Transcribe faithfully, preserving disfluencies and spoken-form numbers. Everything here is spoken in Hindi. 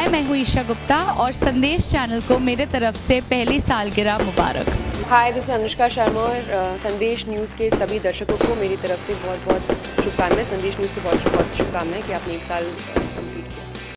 हाय, मैं हूँ ईशा गुप्ता और संदेश चैनल को मेरे तरफ से पहली सालगिरह मुबारक। हाय, दिस अनुष्का शर्मा और uh, संदेश न्यूज़ के सभी दर्शकों को मेरी तरफ से बहुत बहुत शुभकामनाएं। संदेश न्यूज़ को बहुत बहुत शुभकामनाएं कि आपने एक साल